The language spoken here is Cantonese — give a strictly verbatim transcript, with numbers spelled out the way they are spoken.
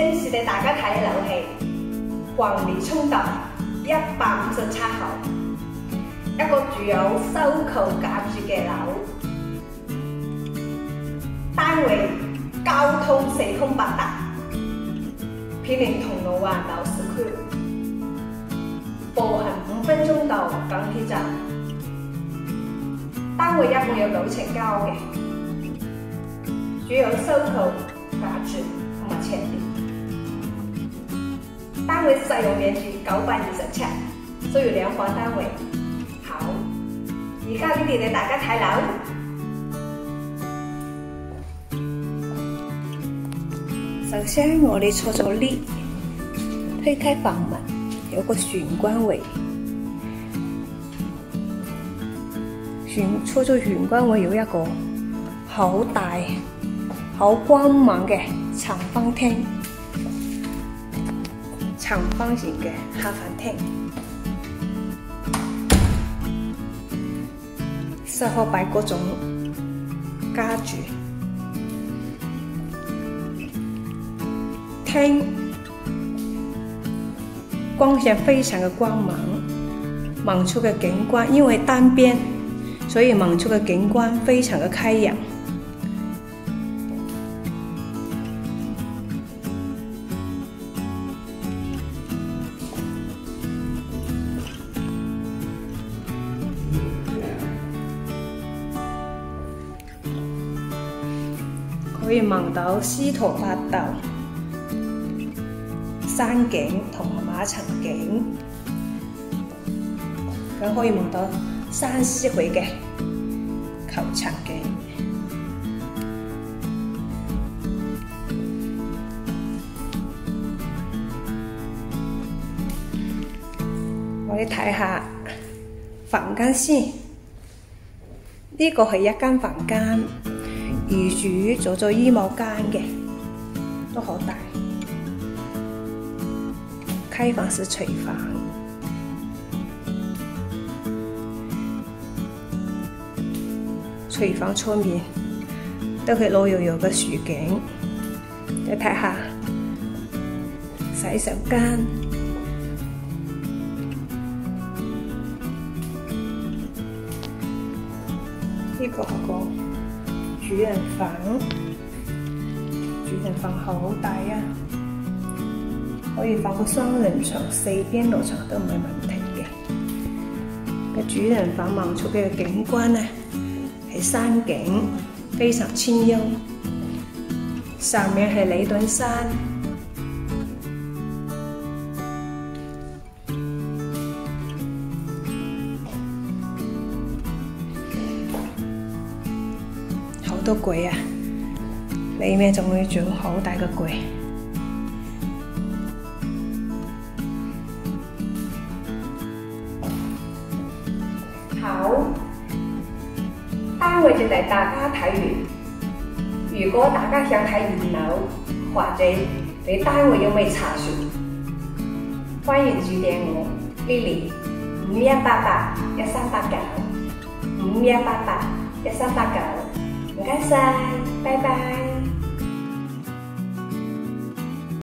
正式地大家睇樓係黃泥涌道一百五十七號，一個住有收購夾住嘅樓，單位交通四通八達，毗鄰銅鑼灣鬧市區，步行五分鐘到港鐵站。單位一共有九層高嘅，主要收購價值同埋斜地。單位實用面積九百二十尺，需要兩房單位。好，而家呢邊嚟大家睇樓。首先我哋坐咗 lift， 推開房門，有個玄關位。玄出咗玄關位有一個好大、好光猛嘅長方廳，長方形嘅客飯廳，適合擺各種家具。廳光線非常嘅光猛，望出嘅景觀因為單邊。所以望出嘅景觀非常嘅開揚，可以望到司徒八道山景同埋馬場景，咁可以望到山思會嘅球場景，我哋睇下房間先。呢個係一間房間，業主做咗衣帽間嘅，都好大。開放式廚房。廚房出面都係綠油油嘅樹景，你睇下洗手間，呢個係個主人房，主人房好大啊，可以放個雙人床，四邊落床都唔係問題嘅。個主人房望出嘅景觀呢，係山景，非常清幽。上面係彌敦山，好多櫃啊！裏面仲會做好大個櫃。好。單位就嚟大家睇完，如果大家想睇二樓，或者你單位有咩查詢，歡迎致電我 Lily 五一八八一三八九五一八八一三八九，唔該晒，拜拜。